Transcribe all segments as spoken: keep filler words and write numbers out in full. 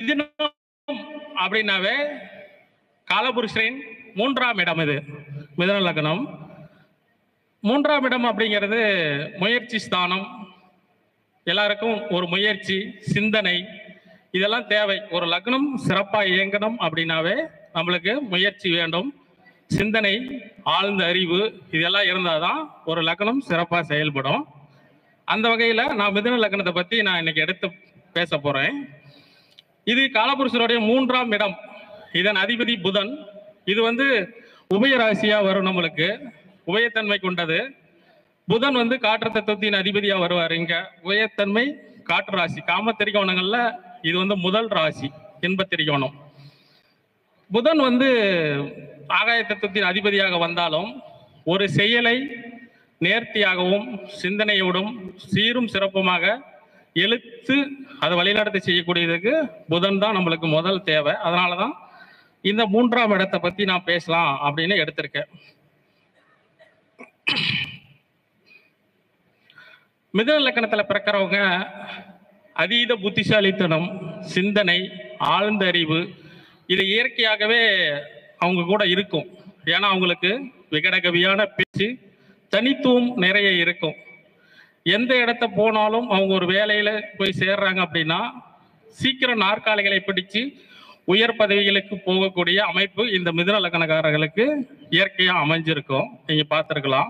மிதுனம் அப்படின்னாவே காலபுருஷரின் மூன்றாம் இடம். இது மிதுன லக்னம். மூன்றாம் இடம் அப்படிங்கிறது முயற்சி ஸ்தானம். எல்லாருக்கும் ஒரு முயற்சி, சிந்தனை இதெல்லாம் தேவை. ஒரு லக்னம் சிறப்பாக இயங்கணும் அப்படின்னாவே நம்மளுக்கு முயற்சி வேண்டும், சிந்தனை, ஆழ்ந்த அறிவு இதெல்லாம் இருந்தால் தான் ஒரு லக்னம் சிறப்பாக செயல்படும். அந்த வகையில் நான் மிதுன லக்னத்தை பற்றி நான் இன்னைக்கு எடுத்து பேச போகிறேன். இது காலபுருஷருடைய மூன்றாம் இடம். இதன் அதிபதி புதன். இது வந்து உபய ராசியாக வரும். நம்மளுக்கு உபயத்தன்மை கொண்டது. புதன் வந்து காற்று தத்துவத்தின் அதிபதியா வருவார். இங்க உபயத்தன்மை காற்று ராசி. காம திரிகோணங்கள்ல இது வந்து முதல் ராசி, இன்ப திரிகோணம். புதன் வந்து ஆகாய தத்துவத்தின் அதிபதியாக வந்தாலும் ஒரு செயலை நேர்த்தியாகவும் சிந்தனையோடும் சீரும் சிறப்புமாக எழுத்து அதை வழிநடத்தி செய்யக்கூடியதுக்கு புதன் தான் நம்மளுக்கு முதல் தேவை. அதனாலதான் இந்த மூன்றாம் இடத்தை பத்தி நான் பேசலாம் அப்படின்னு எடுத்திருக்கேன். மிதுன லக்னத்துல பிறக்கிறவங்க அதீத புத்திசாலித்தனம், சிந்தனை, ஆழ்ந்த அறிவு இது இயற்கையாகவே அவங்க கூட இருக்கும். ஏன்னா அவங்களுக்கு விகடகவியான பேச்சு, தனித்துவம் நிறைய இருக்கும். எந்த இடத்த போனாலும் அவங்க ஒரு வேலையில போய் சேர்றாங்க அப்படின்னா சீக்கிரம் நாற்காலிகளை பிடிச்சு உயர் பதவிகளுக்கு போகக்கூடிய அமைப்பு இந்த மிதுன லக்னக்காரர்களுக்கு இயற்கையா அமைஞ்சிருக்கும். நீங்க பார்த்துருக்கலாம்.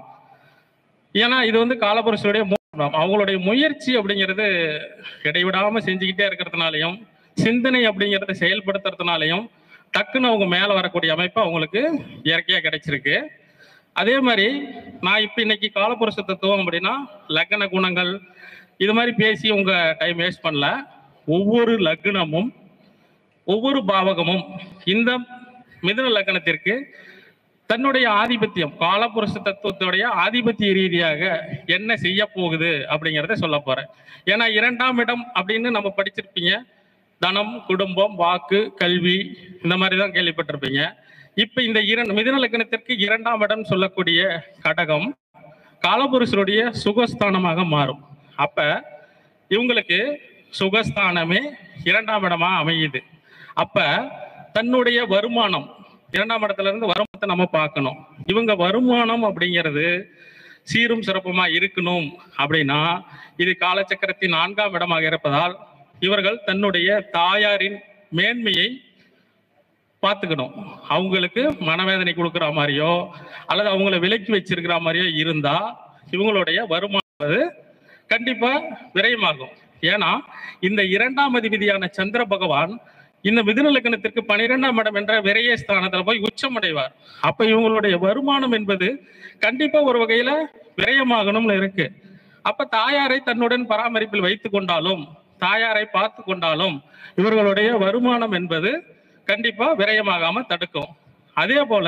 ஏன்னா இது வந்து காலபுருஷருடைய அவங்களுடைய முயற்சி அப்படிங்கிறது இடைவிடாம செஞ்சுக்கிட்டே இருக்கிறதுனாலையும் சிந்தனை அப்படிங்கிறத செயல்படுத்துறதுனாலையும் டக்குன்னு அவங்க மேல வரக்கூடிய அமைப்பு அவங்களுக்கு இயற்கையா கிடைச்சிருக்கு. அதே மாதிரி நான் இப்ப இன்னைக்கு காலபுருஷ தத்துவம் அப்படின்னா லக்ன குணங்கள் இது மாதிரி பேசி உங்க டைம் வேஸ்ட் பண்ணல. ஒவ்வொரு லக்னமும் ஒவ்வொரு பாவகமும் இந்த மிதுன லக்னத்திற்கு தன்னுடைய ஆதிபத்தியம், காலபுருஷ தத்துவத்துடைய ஆதிபத்திய ரீதியாக என்ன செய்ய போகுது அப்படிங்கிறத சொல்ல போறேன். ஏன்னா இரண்டாம் இடம் அப்படின்னு நம்ம படிச்சிருப்பீங்க. தனம், குடும்பம், வாக்கு, கல்வி இந்த மாதிரி தான் கேள்விப்பட்டிருப்பீங்க. இப்ப இந்த இரண்டு மிதுன லக்னத்திற்கு இரண்டாம் இடம் சொல்லக்கூடிய கடகம் காலபுருஷருடைய சுகஸ்தானமாக மாறும். அப்ப இவங்களுக்கு சுகஸ்தானமே இரண்டாம் இடமா அமையுது. அப்ப தன்னுடைய வருமானம், இரண்டாம் இடத்துல இருந்து வருமானத்தை நம்ம பார்க்கணும். இவங்க வருமானம் அப்படிங்கிறது சீரும் சிறப்புமா இருக்கணும் அப்படின்னா இது காலச்சக்கரத்தின் நான்காம் இடமாக இருப்பதால் இவர்கள் தன்னுடைய தாயாரின் மேன்மையை பார்த்துக்கணும். அவங்களுக்கு மனவேதனை கொடுக்குற மாதிரியோ அல்லது அவங்கள விலக்கி வச்சிருக்கிற மாதிரியோ இருந்தா இவங்களுடைய வருமானம் கண்டிப்பா விரயமாகும். ஏன்னா இந்த இரண்டாம் அதிபதியான சந்திர பகவான் இந்த மிதுன லக்னத்திற்கு பனிரெண்டாம் இடம் என்ற விரைய ஸ்தானத்துல போய் உச்சம் அடைவார். அப்ப இவங்களுடைய வருமானம் என்பது கண்டிப்பா ஒரு வகையில விரயமாகணும்னு இருக்கு. அப்ப தாயாரை தன்னுடன் பராமரிப்பில் வைத்துக் கொண்டாலும் தாயாரை பார்த்து கொண்டாலும் இவர்களுடைய வருமானம் என்பது கண்டிப்பா விரயமாகாம தடுக்கும். அதே போல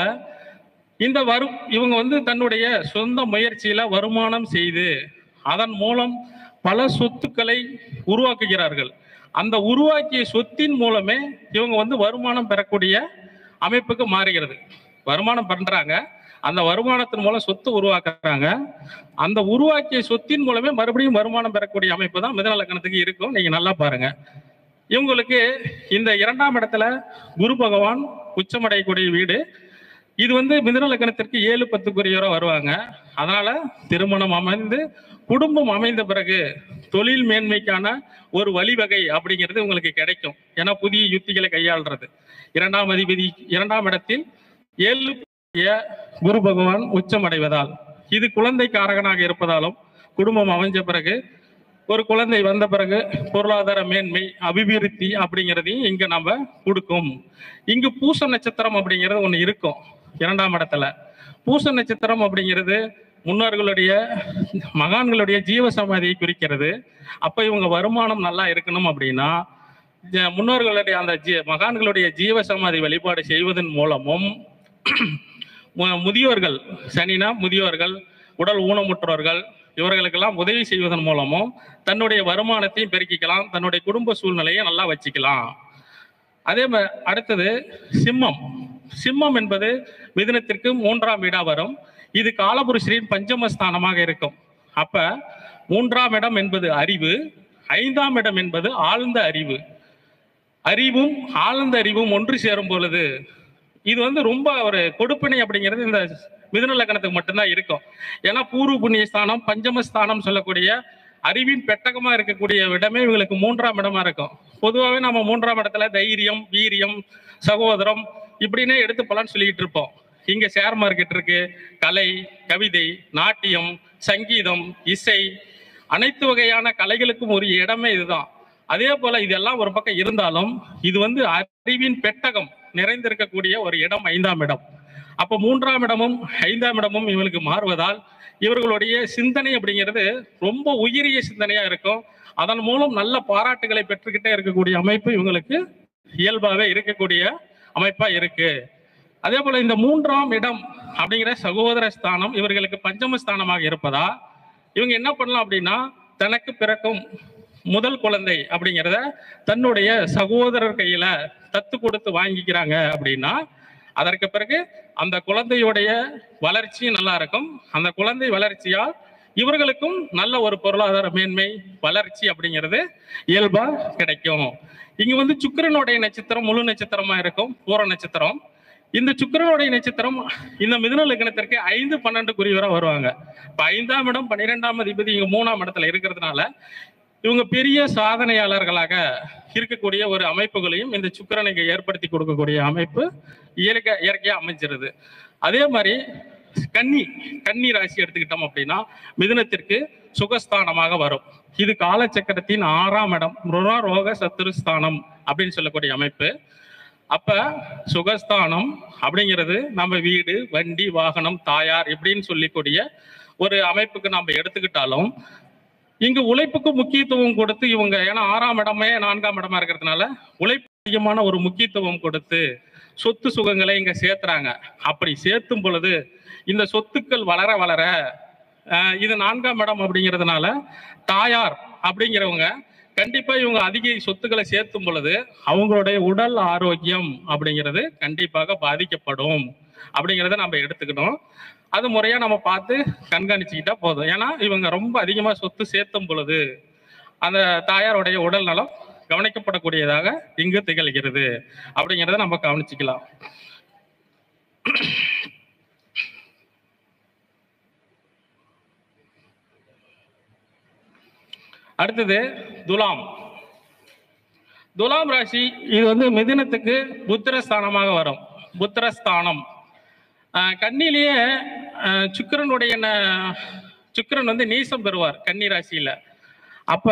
இந்த வரும் இவங்க வந்து தன்னுடைய சொந்த முயற்சியில வருமானம் செய்து அதன் மூலம் பல சொத்துக்களை உருவாக்குகிறார்கள். அந்த உருவாக்கிய சொத்தின் மூலமே இவங்க வந்து வருமானம் பெறக்கூடிய அமைப்புக்கு மாறுகிறது. வருமானம் பண்றாங்க, அந்த வருமானத்தின் மூலம் சொத்து உருவாக்குறாங்க. அந்த உருவாக்கிய சொத்தின் மூலமே மறுபடியும் வருமானம் பெறக்கூடிய அமைப்பு தான் மிதுன லக்னத்துக்கு இருக்கும். நீங்க நல்லா பாருங்க. இவங்களுக்கு இந்த இரண்டாம் இடத்துல குரு பகவான் உச்சமடையக்கூடிய வீடு. இது வந்து மிதுன லக்னத்திற்கு ஏழு பத்துக்குரியவரை வருவாங்க. அதனால திருமணம் அமைந்து குடும்பம் அமைந்த பிறகு தொழில் மேன்மைக்கான ஒரு வழிவகை அப்படிங்கிறது உங்களுக்கு கிடைக்கும். ஏன்னா புதிய யுத்திகளை கையாளுறது. இரண்டாம் அதிபதி இரண்டாம் இடத்தில் ஏழு குரு பகவான் உச்சமடைவதால் இது குழந்தை காரகனாக இருப்பதாலும் குடும்பம் அமைஞ்ச பிறகு ஒரு குழந்தை வந்த பிறகு பொருளாதார மேன்மை, அபிவிருத்தி அப்படிங்கிறதையும் இங்க நம்ம கொடுக்கும். இங்கு பூச நட்சத்திரம் அப்படிங்கிறது ஒண்ணு இருக்கும் இரண்டாம் இடத்துல. பூச நட்சத்திரம் அப்படிங்கிறது முன்னோர்களுடைய மகான்களுடைய ஜீவ சமாதியை குறிக்கிறது. அப்ப இவங்க வருமானம் நல்லா இருக்கணும் அப்படின்னா முன்னோர்களுடைய அந்த ஜீ மகான்களுடைய ஜீவ சமாதி வழிபாடு செய்வதன் மூலமும் முதியோர்கள், சனினா முதியோர்கள், உடல் ஊனமுற்றவர்கள் இவர்களுக்கெல்லாம் உதவி செய்வதன் மூலமும் தன்னுடைய வருமானத்தையும் பெருக்கிக்கலாம், தன்னுடைய குடும்ப சூழ்நிலையை நல்லா வச்சுக்கலாம். அதே மாதிரி அடுத்தது சிம்மம். சிம்மம் என்பது மிதுனத்திற்கு மூன்றாம் வீடா வரும். இது காலபுருஷரின் பஞ்சமஸ்தானமாக இருக்கும். அப்ப மூன்றாம் இடம் என்பது அறிவு, ஐந்தாம் இடம் என்பது ஆழ்ந்த அறிவு. அறிவும் ஆழ்ந்த அறிவும் ஒன்று சேரும் பொழுது இது வந்து ரொம்ப ஒரு கொடுப்பினை அப்படிங்கிறது இந்த மிதுன லக்னத்துக்கு மட்டும்தான் இருக்கும். ஏன்னா பூர்வ புண்ணியஸ்தானம் பஞ்சமஸ்தானம் சொல்லக்கூடிய அறிவின் பெட்டகமா இருக்கக்கூடிய இடமே இவங்களுக்கு மூன்றாம் இடமா இருக்கும். பொதுவாகவே நம்ம மூன்றாம் இடத்துல தைரியம், வீரியம், சகோதரம் இப்படின்னே எடுத்து பலன்னு சொல்லிட்டு இருப்போம். இங்க ஷேர் மார்க்கெட் இருக்கு, கலை, கவிதை, நாட்டியம், சங்கீதம், இசை, அனைத்து வகையான கலைகளுக்கும் ஒரு இடமே இதுதான். அதே போல இதெல்லாம் ஒரு பக்கம் இருந்தாலும் இது வந்து அறிவின் பெட்டகம் நிறைந்திருக்கக்கூடிய ஒரு இடம் ஐந்தாம் இடம். அப்ப மூன்றாம் இடமும் ஐந்தாம் இடமும் இவங்களுக்கு மாறுவதால் இவர்களுடைய சிந்தனை அப்படிங்கிறது ரொம்ப உயரிய சிந்தனையா இருக்கும். அதன் மூலம் நல்ல பாராட்டுகளை பெற்றுக்கிட்டே இருக்கக்கூடிய அமைப்பு இவங்களுக்கு இயல்பாகவே இருக்கக்கூடிய அமைப்பா இருக்கு. அதே போல இந்த மூன்றாம் இடம் அப்படிங்கிற சகோதர ஸ்தானம் இவர்களுக்கு பஞ்சம ஸ்தானமாக இருப்பதா இவங்க என்ன பண்ணலாம் அப்படின்னா, தனக்கு பிறக்கும் முதல் குழந்தை அப்படிங்கிறத தன்னுடைய சகோதரர் கையில தத்து கொடுத்து வாங்கிக்கிறாங்க அப்படின்னா அதற்கு பிறகு அந்த குழந்தையுடைய வளர்ச்சி நல்லா இருக்கும். அந்த குழந்தை வளர்ச்சியால் இவர்களுக்கும் நல்ல ஒரு பொருளாதார மேன்மை வளர்ச்சி அப்படிங்கிறது இயல்பா கிடைக்கும். இங்க வந்து சுக்கிரனுடைய நட்சத்திரம் முழு நட்சத்திரமா இருக்கும், பூர நட்சத்திரம். இந்த சுக்கிரனுடைய நட்சத்திரம் இந்த மிதுன லக்னத்திற்கு ஐந்து பன்னெண்டு குறிவரா வருவாங்க. இப்ப ஐந்தாம் இடம் பன்னிரெண்டாம் அதிபதி இங்க மூணாம் இடத்துல இருக்கிறதுனால இவங்க பெரிய சாதனையாளர்களாக இருக்கக்கூடிய ஒரு அமைப்புகளையும் இந்த சுக்கிரனுக்கு ஏற்படுத்தி கொடுக்கக்கூடிய அமைப்பு இயற்கை இயற்கையா அமைஞ்சிருது. அதே மாதிரி கன்னி கன்னி ராசி எடுத்துக்கிட்டோம் அப்படின்னா மிதுனத்திற்கு சுகஸ்தானமாக வரும். இது காலச்சக்கரத்தின் ஆறாம் இடம், ருண ரோக சத்துருஸ்தானம் அப்படின்னு சொல்லக்கூடிய அமைப்பு. அப்ப சுகஸ்தானம் அப்படிங்கிறது நம்ம வீடு, வண்டி, வாகனம், தாயார் இப்படின்னு சொல்லிக்கூடிய ஒரு அமைப்புக்கு நம்ம எடுத்துக்கிட்டாலும் இங்கு உழைப்புக்கு முக்கியத்துவம் கொடுத்து இவங்க, ஏன்னா ஆறாம் இடமே நான்காம் இடமா இருக்கிறதுனால உழைப்பு அதிகமான ஒரு முக்கியத்துவம் கொடுத்து சொத்து சுகங்களை இங்க சேர்த்துறாங்க. அப்படி சேர்த்தும் பொழுது இந்த சொத்துக்கள் வளர வளர இது நான்காம் இடம் அப்படிங்கிறதுனால தாயார் அப்படிங்கிறவங்க கண்டிப்பா இவங்க அதிக சொத்துக்களை சேர்த்தும் பொழுது அவங்களுடைய உடல் ஆரோக்கியம் அப்படிங்கிறது கண்டிப்பாக பாதிக்கப்படும் அப்படிங்கிறத நம்ம எடுத்துக்கணும். அது முறையா நம்ம பார்த்து கண்காணிச்சுக்கிட்டா போதும். ஏன்னா இவங்க ரொம்ப அதிகமா சொத்து சேர்த்தும் பொழுது அந்த தாயாருடைய உடல் நலம் கவனிக்கப்படக்கூடியதாக இங்கு திகழ்கிறது அப்படிங்கிறத நம்ம கவனிச்சுக்கலாம். அடுத்தது துலாம். துலாம் ராசி இது வந்து மிதுனத்துக்கு புத்திரஸ்தானமாக வரும். புத்திரஸ்தானம் கன்னிலேயே சுக்கிரனுடைய சுக்கிரன் வந்து நீசம் பெறுவார் கன்னி ராசியில. அப்ப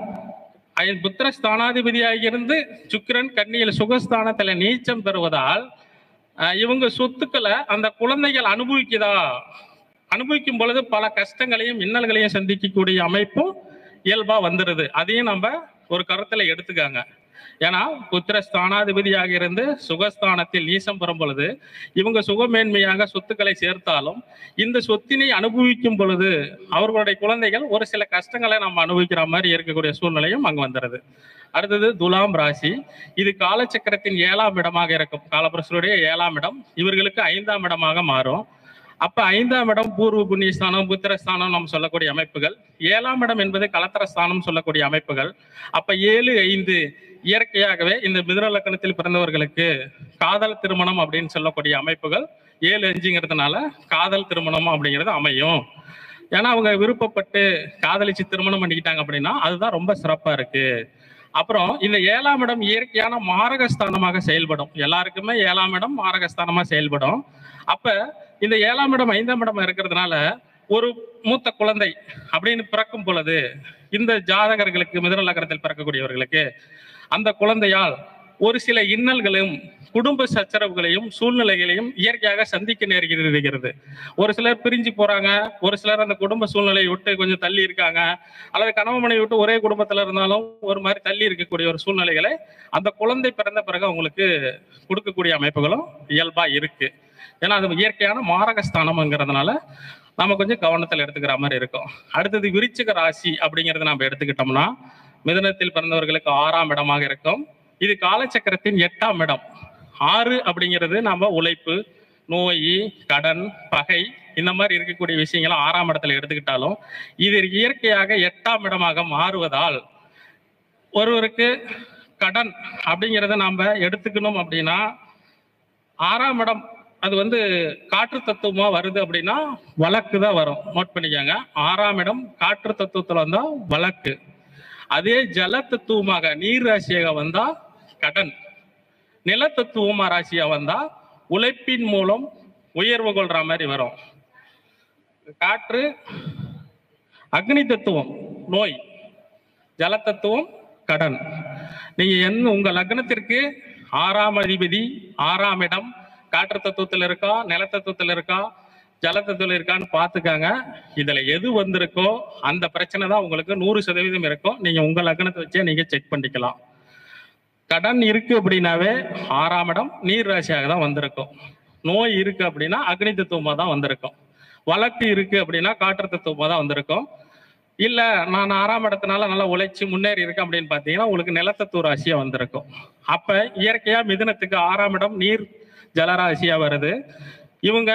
புத்திரஸ்தானாதிபதியாக இருந்து சுக்கிரன் கன்னியில் சுகஸ்தானத்துல நீச்சம் பெறுவதால் இவங்க சொத்துக்களை அந்த குழந்தைகள் அனுபவிக்குதா, அனுபவிக்கும் பொழுது பல கஷ்டங்களையும் இன்னல்களையும் சந்திக்கக்கூடிய அமைப்பும் இயல்பா வந்துடுது. அதையும் நம்ம ஒரு கருத்துல எடுத்துக்காங்க. ஏன்னா புத்திரஸ்தானாதிபதியாக இருந்து சுகஸ்தானத்தில் நீசம் பெறும் பொழுது இவங்க சுகமேன்மையாக சொத்துக்களை சேர்த்தாலும் இந்த சொத்தினை அனுபவிக்கும் பொழுது அவர்களுடைய குழந்தைகள் ஒரு சில கஷ்டங்களை நம்ம அனுபவிக்கிற மாதிரி இருக்கக்கூடிய சூழ்நிலையும் அங்க வந்துடுது. அடுத்தது துலாம் ராசி. இது காலச்சக்கரத்தின் ஏழாம் இடமாக இருக்கும். காலபுருஷருடைய ஏழாம் இடம் இவர்களுக்கு ஐந்தாம் இடமாக மாறும். அப்ப ஐந்தாம் இடம் பூர்வ புண்ணியஸ்தானம், புத்திரஸ்தானம் நம்ம சொல்லக்கூடிய அமைப்புகள். ஏழாம் இடம் என்பது கலத்திரஸ்தானம் சொல்லக்கூடிய அமைப்புகள். அப்ப ஏழு ஐந்து இயற்கையாகவே இந்த மிதுன லக்னத்தில் பிறந்தவர்களுக்கு காதல் திருமணம் அப்படின்னு சொல்லக்கூடிய அமைப்புகள் ஏழு அஞ்சுங்கிறதுனால காதல் திருமணம் அப்படிங்கிறது அமையும். ஏன்னா அவங்க விருப்பப்பட்டு காதலிச்சு திருமணம் பண்ணிக்கிட்டாங்க அப்படின்னா அதுதான் ரொம்ப சிறப்பா இருக்கு. அப்புறம் இந்த ஏழாம் இடம் இயற்கையான மாரகஸ்தானமாக செயல்படும். எல்லாருக்குமே ஏழாம் இடம் மாரகஸ்தானமா செயல்படும். அப்ப இந்த ஏழாம் இடம் ஐந்தாம் இடம் இருக்கிறதுனால ஒரு மூத்த குழந்தை அப்படின்னு பிறக்கும் பொழுது இந்த ஜாதகர்களுக்கு மிதுன லக்னத்தில் பிறக்கக்கூடியவர்களுக்கு அந்த குழந்தையால் ஒரு சில இன்னல்களையும் குடும்ப சச்சரவுகளையும் சூழ்நிலைகளையும் இயற்கையாக சந்திக்க நேர்கிறது. ஒரு சிலர் பிரிஞ்சு போறாங்க, ஒரு சிலர் அந்த குடும்ப சூழ்நிலையை விட்டு கொஞ்சம் தள்ளி இருக்காங்க, அல்லது கணவன் மனைவி விட்டு ஒரே குடும்பத்துல இருந்தாலும் ஒரு மாதிரி தள்ளி இருக்கக்கூடிய ஒரு சூழ்நிலைகளை அந்த குழந்தை பிறந்த பிறகு அவங்களுக்கு கொடுக்கக்கூடிய அமைப்புகளும் இயல்பா இருக்கு. ஏன்னா அது இயற்கையான மாரகஸ்தானம்ங்கிறதுனால நம்ம கொஞ்சம் கவனத்தில் எடுத்துக்கிற மாதிரி இருக்கும். அடுத்தது விருச்சிக ராசி அப்படிங்கிறத நம்ம எடுத்துக்கிட்டோம்னா மிதுனத்தில் பிறந்தவர்களுக்கு ஆறாம் இடமாக இருக்கும். இது காலச்சக்கரத்தின் எட்டாம் இடம். ஆறு அப்படிங்கிறது நம்ம உழைப்பு, நோய், கடன், பகை இந்த மாதிரி இருக்கக்கூடிய விஷயங்களை ஆறாம் இடத்துல எடுத்துக்கிட்டாலும் இது இயற்கையாக எட்டாம் இடமாக மாறுவதால் ஒருவருக்கு கடன் அப்படிங்கிறத நாம எடுத்துக்கணும் அப்படின்னா ஆறாம் இடம் அது வந்து காற்று தத்துவமா வருது அப்படின்னா வழக்கு தான் வரும். நோட் பண்ணிக்கோங்க. ஆறாம் இடம் காற்று தத்துவத்துல வந்தா வழக்கு. அதே ஜல தத்துவமாக நீர் ராசியாக வந்தா கடன். நில தத்துவமா ராசியா வந்தா உழைப்பின் மூலம் உயர்வு கொள்ற மாதிரி வரும். காற்று அக்னி தத்துவம் நோய், ஜல தத்துவம் கடன். நீங்க என்ன உங்க லக்னத்திற்கு ஆறாம் அதிபதி ஆறாம் இடம் காற்று தத்துவத்தில் இருக்கா, நில தத்துவத்தில் இருக்கா, ஜல தத்துவத்தில் இருக்கான்னு பார்த்துக்காங்க. இதுல எது வந்திருக்கோ அந்த பிரச்சனை தான் உங்களுக்கு நூறு சதவீதம் இருக்கும். நீங்க உங்க லக்னத்தை வச்சே நீங்க செக் பண்ணிக்கலாம். கடன் இருக்கு அப்படின்னாவே ஆறாம் இடம் நீர் ராசியாக தான் வந்திருக்கும். நோய் இருக்கு அப்படின்னா அக்னி தத்துவமா தான் வந்திருக்கும். வழக்கு இருக்கு அப்படின்னா காற்று தத்துவமா தான் வந்திருக்கும். இல்ல நான் ஆறாம் இடத்தினால நல்லா உழைச்சி முன்னேறி இருக்கேன் அப்படின்னு பாத்தீங்கன்னா உங்களுக்கு நிலத்தத்துவ ராசியா வந்திருக்கும். அப்ப இயற்கையா மிதுனத்துக்கு ஆறாம் இடம் நீர் ஜலராசியா வருது. இவங்க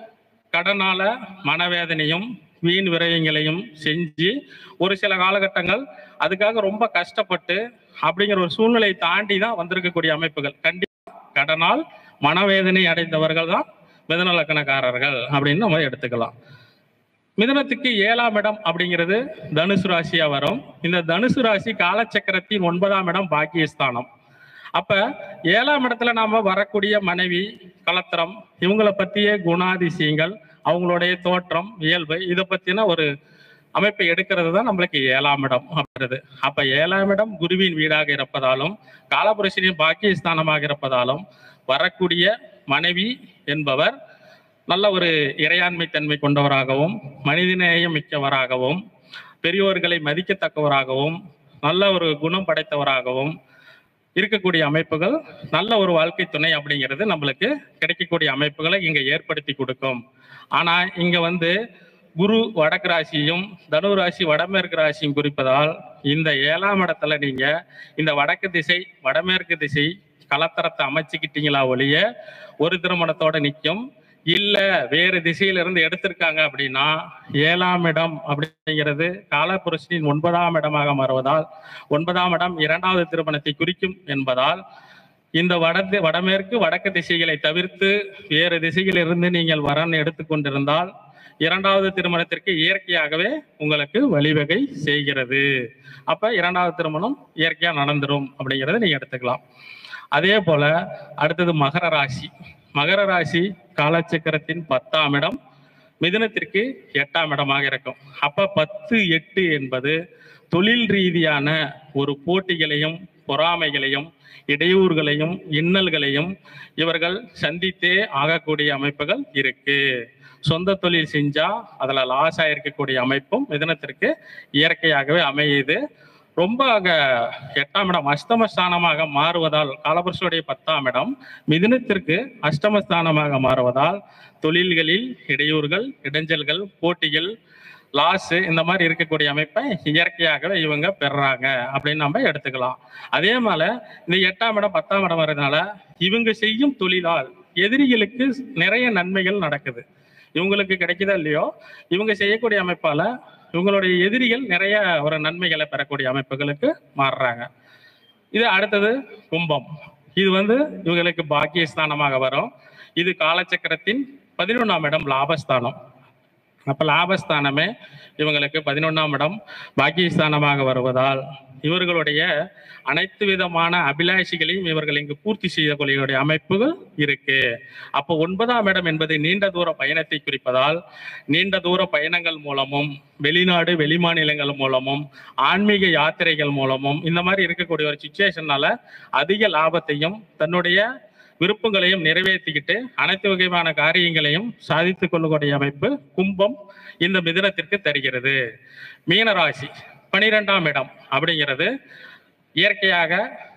கடனால மனவேதனையும் வீண் விரயங்களையும் செஞ்சு ஒரு சில காலகட்டங்கள் அதுக்காக ரொம்ப கஷ்டப்பட்டு அப்படிங்கிற ஒரு சூழ்நிலையை தாண்டி தான் வந்திருக்கக்கூடிய அமைப்புகள். கண்டிப்பா கடனால் மனவேதனை அடைந்தவர்கள் தான் மிதுன லக்னக்காரர்கள் அப்படின்னு நம்ம எடுத்துக்கலாம். மிதுனத்துக்கு ஏழாம் இடம் அப்படிங்கிறது தனுசு ராசியா வரும். இந்த தனுசு ராசி காலச்சக்கரத்தின் ஒன்பதாம் இடம் பாக்கியஸ்தானம். அப்ப ஏழாம் இடத்துல நாம வரக்கூடிய மனைவி கலத்திரம் இவங்களை பத்திய குணாதிசயங்கள் அவங்களுடைய தோற்றம் இயல்பு இதை பத்தின ஒரு அமைப்பை எடுக்கிறது தான் நம்மளுக்கு ஏழாம் இடம் அப்படின்றது. அப்ப ஏழாம் இடம் குருவின் வீடாக இருப்பதாலும் காலபுருஷனின் பாக்கியஸ்தானமாக இருப்பதாலும் வரக்கூடிய மனைவி என்பவர் நல்ல ஒரு இறையாண்மை தன்மை கொண்டவராகவும் மனிதநேயம் மிக்கவராகவும் பெரியோர்களை மதிக்கத்தக்கவராகவும் நல்ல ஒரு குணம் படைத்தவராகவும் இருக்கக்கூடிய அமைப்புகள் நல்ல ஒரு வாழ்க்கை துணை அப்படிங்கிறது நம்மளுக்கு கிடைக்கக்கூடிய அமைப்புகளை இங்க ஏற்படுத்தி கொடுக்கும். ஆனா இங்க வந்து குரு வடக்கு ராசியும் தனு ராசி வடமேற்கு ராசியும் குறிப்பதால் இந்த ஏழாம் இடத்துல நீங்க இந்த வடக்கு திசை வடமேற்கு திசை கலத்தரத்தை அமைச்சுக்கிட்டீங்களா ஒழிய ஒரு திருமணத்தோட நிற்கும். இல்ல வேறு திசையில இருந்து எடுத்திருக்காங்க அப்படின்னா ஏழாம் இடம் அப்படிங்கிறது காலபுருஷனின் ஒன்பதாம் இடமாக மாறுவதால் ஒன்பதாம் இடம் இரண்டாவது திருமணத்தை குறிக்கும் என்பதால் இந்த வட வடமேற்கு வடக்கு திசைகளை தவிர்த்து வேறு திசையிலிருந்து நீங்கள் வரன் எடுத்துக்கொண்டிருந்தால் இரண்டாவது திருமணத்திற்கு இயற்கையாகவே உங்களுக்கு வழிவகை செய்கிறது. அப்ப இரண்டாவது திருமணம் இயற்கையா நடந்துரும் அப்படிங்கிறத நீங்க எடுத்துக்கலாம். அதே போல அடுத்தது மகர ராசி. மகர ராசி காலச்சக்கரத்தின் பத்தாம் இடம் மிதுனத்திற்கு எட்டாம் இடமாக இருக்கும். அப்ப பத்து எட்டு என்பது தொழில் ரீதியான ஒரு போட்டிகளையும் பொறாமைகளையும் இடையூறுகளையும் இன்னல்களையும் இவர்கள் சந்தித்தே ஆகக்கூடிய அமைப்புகள் இருக்கு. சொந்த தொழில் செஞ்சா அதுல லாஸ் ஆயிருக்கக்கூடிய அமைப்பும் மிதுனத்திற்கு இயற்கையாகவே அமையுது. ரொம்ப அங்க எட்டாம் இடம் அஷ்டமஸ்தானமாக மாறுவதால் காலபுருஷனுடைய பத்தாம் இடம் மிதுனத்திற்கு அஷ்டமஸ்தானமாக மாறுவதால் தொழில்களில் இடையூறுகள் இடைஞ்சல்கள் போட்டிகள் லாஸ் இந்த மாதிரி இருக்கக்கூடிய அமைப்பை இயற்கையாகவே இவங்க பெறாங்க அப்படின்னு நம்ம எடுத்துக்கலாம். அதே போல இந்த எட்டாம் இடம் பத்தாம் இடம் வர்றதுனால இவங்க செய்யும் தொழிலால் எதிரிகளுக்கு நிறைய நன்மைகள் நடக்குது. இவங்களுக்கு கிடைக்குதா இல்லையோ இவங்க செய்யக்கூடிய அமைப்பால இவங்களுடைய எதிரிகள் நிறைய ஒரு நன்மைகளை பெறக்கூடிய அமைப்புகளுக்கு மாறுறாங்க. இது அடுத்தது கும்பம். இது வந்து இவங்களுக்கு பாக்கியஸ்தானமாக வரும். இது காலச்சக்கரத்தின் பதினொன்றாம் இடம் லாபஸ்தானம். அப்ப லாபஸ்தானமே இவங்களுக்கு பதினொன்றாம் இடம் பாக்கியஸ்தானமாக வருவதால் இவர்களுடைய அனைத்து விதமான அபிலாஷிகளையும் இவர்கள் இங்கு பூர்த்தி செய்யக்கூடிய அமைப்புகள் இருக்கு. அப்போ ஒன்பதாம் இடம் என்பது நீண்ட தூர பயணத்தை குறிப்பதால் நீண்ட தூர பயணங்கள் மூலமும் வெளிநாடு வெளிமாநிலங்கள் மூலமும் ஆன்மீக யாத்திரைகள் மூலமும் இந்த மாதிரி இருக்கக்கூடிய ஒரு சிச்சுவேஷனால அதிக லாபத்தையும் தன்னுடைய விருப்பங்களையும் நிறைவேற்றிக்கிட்டு அனைத்து வகையான காரியங்களையும் சாதித்துக் கொள்ளக்கூடிய அமைப்பு கும்பம் இந்த மிதுனத்திற்கு தருகிறது. மீனராசி பனிரெண்டாம் இடம் அப்படிங்கிறது இயற்கையாக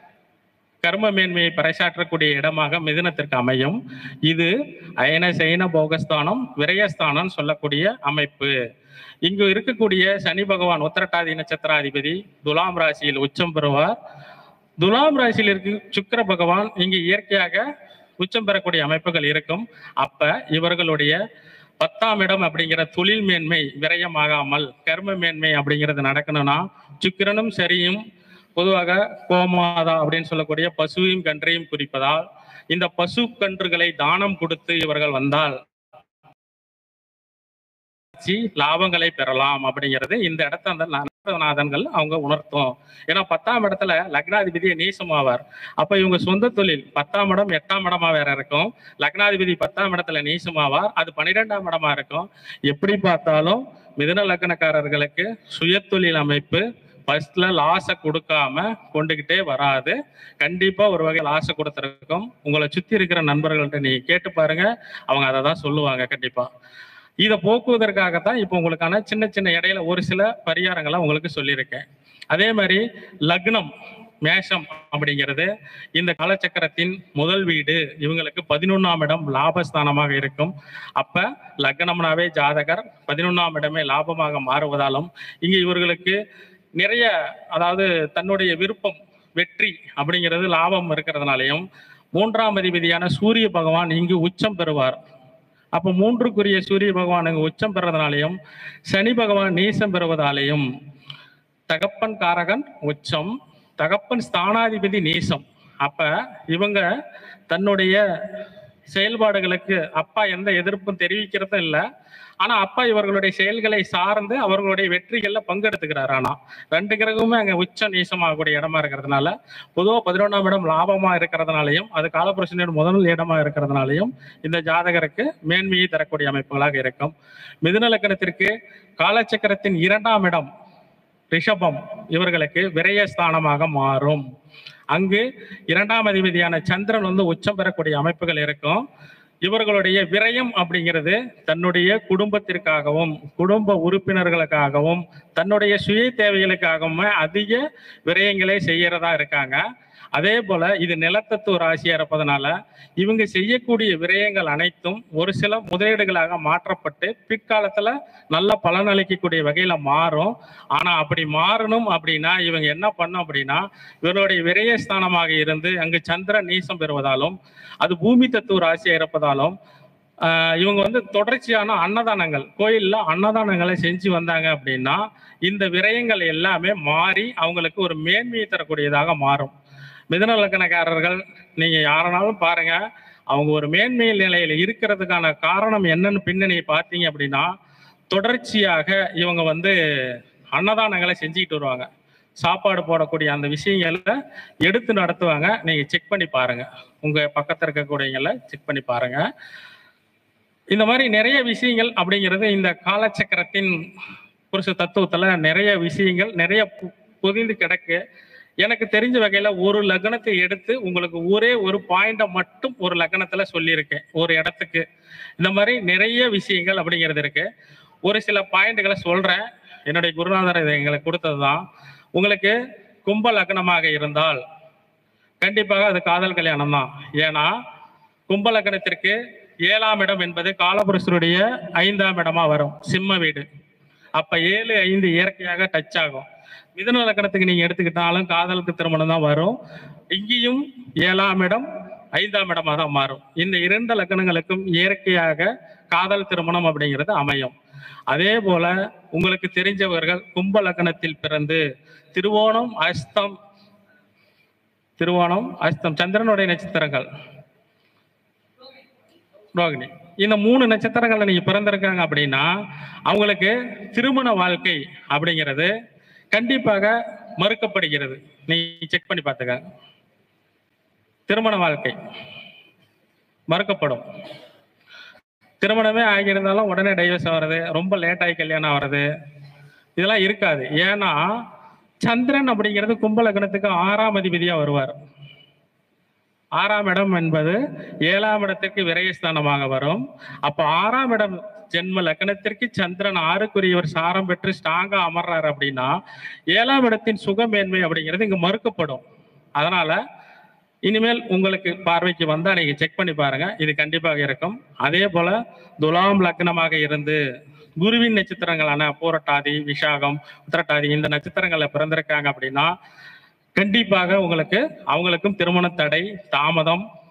கர்ம மேன்மையை பறைசாற்றக்கூடிய இடமாக மிதுனத்திற்கு அமையும். இது அயன சைன போகஸ்தானம் விரயஸ்தானம் சொல்லக்கூடிய அமைப்பு. இங்கு இருக்கக்கூடிய சனி பகவான் உத்திரட்டாதி நட்சத்திராதிபதி துலாம் ராசியில் உச்சம் பெறுவார். துலாம் ராசியில் இருக்கு சுக்கிர பகவான் இங்கு இயற்கையாக உச்சம் பெறக்கூடிய அமைப்புகள் இருக்கும். அப்ப இவர்களுடைய பத்தாம் இடம் அப்படிங்கிற தொழில் மேன்மை விரயமாகாமல் கர்ம மேன்மை அப்படிங்கிறது நடக்கணும்னா சுக்கிரனும் சரியும் பொதுவாக கோமாதா அப்படின்னு சொல்லக்கூடிய பசுவையும் கன்றையும் குறிப்பதால் இந்த பசு கன்றுகளை தானம் கொடுத்து இவர்கள் வந்தால் லாபங்களை பெறலாம் அப்படிங்கிறது இந்த இடத்த அந்த நாதன்கள் அவங்க உணர்த்தும். ஏன்னா பத்தாம் இடத்துல லக்னாதிபதியை நீசமாவார். அப்ப இவங்க சொந்த தொழில் பத்தாம் இடம் எட்டாம் இடமா வேற இருக்கும். லக்னாதிபதி பத்தாம் இடத்துல நீசமாவார், அது பன்னிரெண்டாம் இடமா இருக்கும். எப்படி பார்த்தாலும் மிதுன லக்னக்காரர்களுக்கு சுய தொழில் அமைப்பு ஃபர்ஸ்ட்ல லாஸை கொடுக்காம கொண்டுகிட்டே வராது. கண்டிப்பா ஒரு வகை லாஸை கொடுத்துருக்கும். உங்களை சுத்தி இருக்கிற நண்பர்கள்ட்ட நீங்க கேட்டு பாருங்க, அவங்க அதை தான் சொல்லுவாங்க கண்டிப்பா. இதை போக்குவதற்காகத்தான் இப்போ உங்களுக்கான சின்ன சின்ன இடையில ஒரு சில பரிகாரங்களை உங்களுக்கு சொல்லியிருக்கேன். அதே மாதிரி லக்னம் மேஷம் அப்படிங்கிறது இந்த காலச்சக்கரத்தின் முதல் வீடு, இவங்களுக்கு பதினொன்னாம் இடம் லாபஸ்தானமாக இருக்கும். அப்ப லக்னம்னாவே ஜாதகர் பதினொன்னாம் இடமே லாபமாக மாறுவதாலும் இங்க இவர்களுக்கு நிறைய, அதாவது தன்னுடைய விருப்பம் வெற்றி அப்படிங்கிறது லாபம் இருக்கிறதுனாலையும் மூன்றாம் அதிபதியான சூரிய பகவான் இங்கு உச்சம் பெறுவார். அப்போ மூன்றுக்குரிய சூரிய பகவான் இங்கு உச்சம் பெறுவதனாலையும் சனி பகவான் நீசம் பெறுவதாலேயும் தகப்பன் காரகன் உச்சம், தகப்பன் ஸ்தானாதிபதி நீசம். அப்ப இவங்க தன்னுடைய செயல்பாடுகளுக்கு அப்பா எந்த எதிர்ப்பும் தெரிவிக்கிறதும் இல்லை. ஆனா அப்பா இவர்களுடைய செயல்களை சார்ந்து அவர்களுடைய வெற்றிகள்ல பங்கெடுத்துக்கிறார். ஆனா ரெண்டு கிரகமுமே அங்க உச்ச நீசமாகக்கூடிய இடமா இருக்கிறதுனால பொதுவாக பதினொன்றாம் இடம் லாபமா இருக்கிறதுனாலையும் அது காலபுருஷனின் முதல் இடமா இருக்கிறதுனாலையும் இந்த ஜாதகருக்கு மேன்மையை தரக்கூடிய அமைப்புகளாக இருக்கும். மிதுன லக்னத்திற்கு காலச்சக்கரத்தின் இரண்டாம் இடம் ரிஷபம் இவர்களுக்கு விரயஸ்தானமாக மாறும். அங்கு இரண்டாம் அதிபதியான சந்திரன் வந்து உச்சம் பெறக்கூடிய அமைப்புகள் இருக்கும். இவர்களுடைய விரயம் அப்படிங்கிறது தன்னுடைய குடும்பத்திற்காகவும் குடும்ப உறுப்பினர்களுக்காகவும் தன்னுடைய சுய தேவைகளுக்காகவும் அதிக விரயங்களை செய்யறதா இருக்காங்க. அதே போல இது நிலத்தத்துவ ராசியா இருப்பதனால இவங்க செய்யக்கூடிய விரயங்கள் அனைத்தும் ஒரு சில முதலீடுகளாக மாற்றப்பட்டு பிற்காலத்துல நல்ல பலனளிக்கக்கூடிய வகையில மாறும். ஆனா அப்படி மாறணும் அப்படின்னா இவங்க என்ன பண்ணும் அப்படின்னா இவருடைய விரயஸ்தானமாக இருந்து அங்கு சந்திரன் நீசம் பெறுவதாலும் அது பூமி தத்துவ ராசியா இருப்பதாலும் ஆஹ் இவங்க வந்து தொடர்ச்சியான அன்னதானங்கள் கோயில்ல அன்னதானங்களை செஞ்சு வந்தாங்க அப்படின்னா இந்த விரயங்கள் எல்லாமே மாறி அவங்களுக்கு ஒரு மேன்மையை தரக்கூடியதாக மாறும். மிதுன லக்னக்காரர்கள் நீங்க யாரனாலும் பாருங்க, அவங்க ஒரு மேன்மை நிலையில இருக்கிறதுக்கான காரணம் என்னன்னு பின்னணி பார்த்தீங்க அப்படின்னா தொடர்ச்சியாக இவங்க வந்து அன்னதானங்களை செஞ்சுக்கிட்டு வருவாங்க. சாப்பாடு போடக்கூடிய அந்த விஷயங்களை எடுத்து நடத்துவாங்க. நீங்க செக் பண்ணி பாருங்க, உங்க பக்கத்துல இருக்கக்கூடியங்களை செக் பண்ணி பாருங்க. இந்த மாதிரி நிறைய விஷயங்கள் அப்படிங்கிறது இந்த காலச்சக்கரத்தின் புருஷ தத்துவத்துல நிறைய விஷயங்கள் நிறைய பொதிந்து கிடக்கு. எனக்கு தெரிஞ்ச வகையில ஒரு லக்னத்தை எடுத்து உங்களுக்கு ஒரே ஒரு பாயிண்ட மட்டும் ஒரு லக்னத்துல சொல்லியிருக்கேன் ஒரு இடத்துக்கு. இந்த மாதிரி நிறைய விஷயங்கள் அப்படிங்கிறது இருக்கு. ஒரு சில பாயிண்ட்களை சொல்றேன். என்னுடைய குருநாதர் இதை எங்களுக்கு கொடுத்ததுதான். உங்களுக்கு கும்ப லக்னமாக இருந்தால் கண்டிப்பாக அது காதல் கல்யாணம் தான். ஏன்னா கும்ப லக்னத்திற்கு ஏழாம் இடம் என்பது காலபுருஷருடைய ஐந்தாம் இடமா வரும், சிம்ம வீடு. அப்ப ஏழு ஐந்து இயற்கையாக டச் ஆகும். மிதுன லக்னத்துக்கு நீங்க எடுத்துக்கிட்டாலும் காதலுக்கு திருமணம் தான் வரும். இங்கேயும் ஏழாம் இடம் ஐந்தாம் இடமா தான் மாறும். இந்த இரண்டு லக்னங்களுக்கும் இயற்கையாக காதல் திருமணம் அப்படிங்கிறது அமையும். அதே போல உங்களுக்கு தெரிஞ்சவர்கள் கும்ப லக்னத்தில் பிறந்து திருவோணம் அஸ்தம் திருவோணம் அஸ்தம் சந்திரனுடைய நட்சத்திரங்கள் ரோகிணி, இந்த மூணு நட்சத்திரங்கள்ல நீங்க பிறந்திருக்காங்க அப்படின்னா அவங்களுக்கு திருமண வாழ்க்கை அப்படிங்கிறது கண்டிப்பாக மறுக்கப்படுகிறது. நீ செக் பண்ணி பார்த்துக்க, திருமண வாழ்க்கை மறுக்கப்படும். திருமணமே ஆகியிருந்தாலும் உடனே டைவர்ஸ் ஆகிறது, ரொம்ப லேட் ஆகி கல்யாணம் ஆகிறது, இதெல்லாம் இருக்காது. ஏன்னா சந்திரன் அப்படிங்கிறது கும்ப லக்னத்துக்கு ஆறாம் அதிபதியா வருவார். ஆறாம் இடம் என்பது ஏழாம் இடத்திற்கு விரயஸ்தானமாக வரும். அப்ப ஆறாம் இடம் ஜென்ம லக்னத்திற்கு சந்திரன் ஆறுக்குரியவர் சாரம் பெற்று ஸ்ட்ராங்கா அமர்றாரு அப்படின்னா ஏழாம் இடத்தின் சுகமேன்மை அப்படிங்கிறது இங்க மறுக்கப்படும். அதனால இனிமேல் உங்களுக்கு பார்வைக்கு வந்தா நீங்க செக் பண்ணி பாருங்க, இது கண்டிப்பாக இருக்கும். அதே போல துலாம் லக்னமாக இருந்து குருவின் நட்சத்திரங்களான பூரட்டாதி விஷாகம் உத்திரட்டாதி இந்த நட்சத்திரங்கள்ல பிறந்திருக்காங்க அப்படின்னா கண்டிப்பாக உங்களுக்கு அவங்களுக்கும் திருமண தடை தாமதம்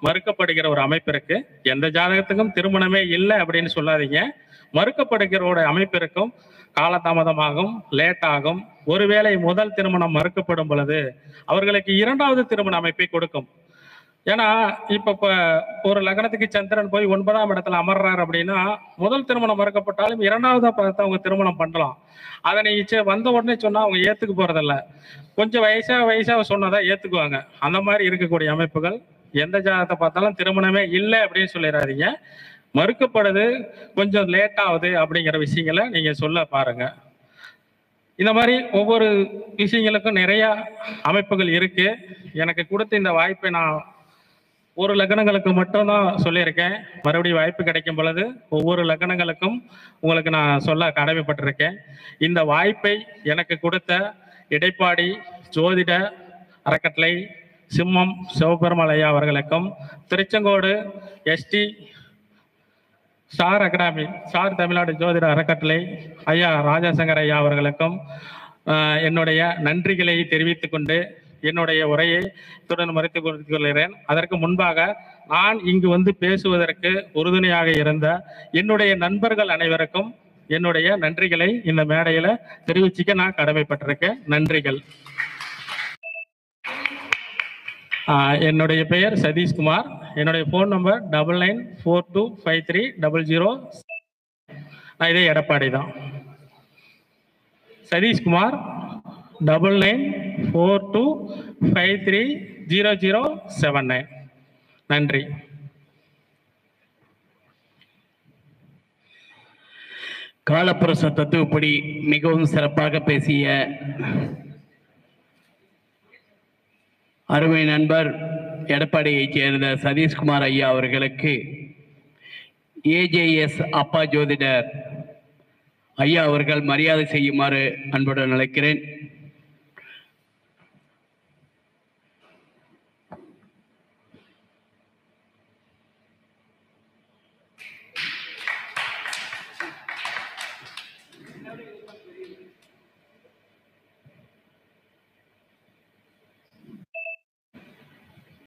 மறுக்கப்படுகிற ஒரு அமைப்பு இருக்கு. எந்த ஜாதகத்துக்கும் திருமணமே இல்லை அப்படின்னு சொல்லாதீங்க. மறுக்கப்படுகிற ஒரு அமைப்பு இருக்கும். காலதாமதமாகும், லேட் ஆகும். ஒருவேளை முதல் திருமணம் மறுக்கப்படும் பொழுது அவர்களுக்கு இரண்டாவது திருமண அமைப்பை கொடுக்கும். ஏன்னா இப்ப இப்ப ஒரு லக்னத்துக்கு சந்திரன் போய் ஒன்பதாம் இடத்துல அமர்றாரு அப்படின்னா முதல் திருமணம் மறுக்கப்பட்டாலும் இரண்டாவதா பார்த்து அவங்க திருமணம் பண்ணலாம். அதை நீங்க வந்த உடனே சொன்னா அவங்க ஏத்துக்க போறதில்ல. கொஞ்சம் வயசா வயசா சொன்னதா ஏத்துக்குவாங்க. அந்த மாதிரி இருக்கக்கூடிய அமைப்புகள். எந்த ஜாதகத்தை பார்த்தாலும் திருமணமே இல்லை அப்படின்னு சொல்லிடாதீங்க. மறுக்கப்படுது, கொஞ்சம் லேட் ஆகுது அப்படிங்கிற விஷயங்களை நீங்க சொல்ல பாருங்க. இந்த மாதிரி ஒவ்வொரு விஷயங்களுக்கும் நிறைய அமைப்புகள் இருக்கு. எனக்கு கொடுத்த இந்த வாய்ப்பை நான் ஒரு லக்னங்களுக்கு மட்டும்தான் சொல்லியிருக்கேன். மறுபடியும் வாய்ப்பு கிடைக்கும் பொழுது ஒவ்வொரு லக்னங்களுக்கும் உங்களுக்கு நான் சொல்ல கடமைப்பட்டிருக்கேன். இந்த வாய்ப்பை எனக்கு கொடுத்த இடைப்பாடி ஜோதிட அறக்கட்டளை சிம்மம் சிவபெருமாள் ஐயா அவர்களுக்கும், Tiruchengode ST star academy star Tamil Nadu ஜோதிட அறக்கட்டளை ஐயா ராஜாசங்கர் ஐயா அவர்களுக்கும் என்னுடைய நன்றிகளை தெரிவித்துக் கொண்டு என்னுடைய உரையை இத்துடன் மறைத்துக் கொள்கிறேன். அதற்கு முன்பாக நான் இங்கு வந்து பேசுவதற்கு உறுதுணையாக இருந்த என்னுடைய நண்பர்கள் அனைவருக்கும் என்னுடைய நன்றிகளை இந்த மேடையில தெரிவிச்சுக்க நான் கடமைப்பட்டிருக்கேன். நன்றிகள். என்னுடைய பெயர் சதீஷ்குமார். என்னுடைய phone number double nine four two five three double zero. நான் இதே எடப்பாடி தான். Satishkumar double nine four two five three zero zero seven nine. நன்றி. காலப்புருஷ தத்துவப்படி மிகவும் சிறப்பாக பேசிய அருமை நண்பர் எடப்பாடியைச் சேர்ந்த சதீஷ்குமார் ஐயா அவர்களுக்கு ஏஜேஎஸ் அப்பா ஜோதிடர் ஐயா அவர்கள் மரியாதை செய்யுமாறு அன்புடன் அழைக்கிறேன்.